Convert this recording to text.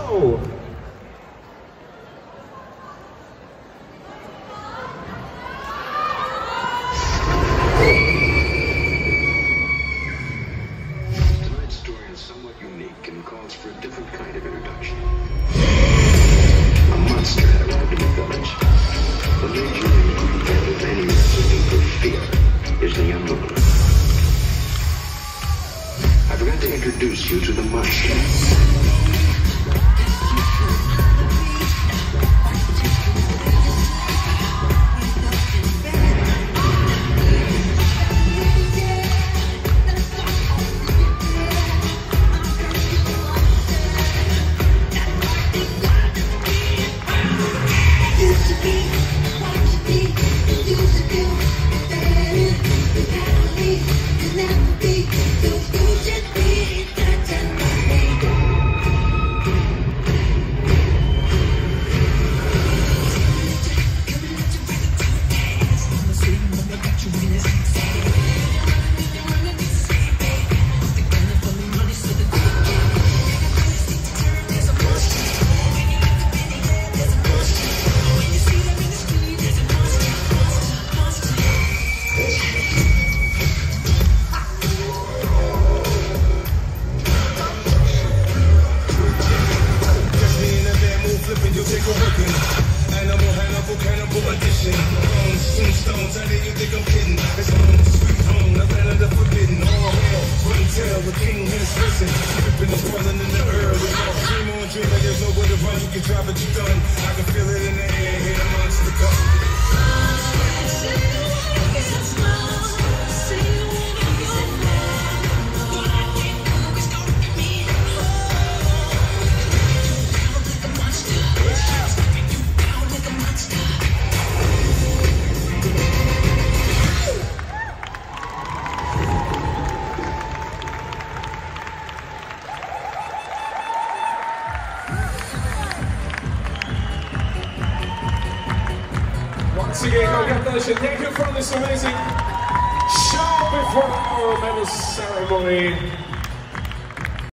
show. Tonight's story is somewhat unique and calls for a different kind of introduction. A monster had arrived in the village. The major ingredient of any recipe for fear is the unknown. I forgot to introduce you to the monster. Cannibal edition. Tombstones, how do you think I'm kidding? It's home, sweet home, the land of the forbidden. All hell, run tell, the king has risen. Dripping and swelling in the early. Dream on, dream like there's nowhere to run. You can try, but you done. I can feel it in the air, hear the monster come. Once again, congratulations, thank you for this amazing show before our medal ceremony.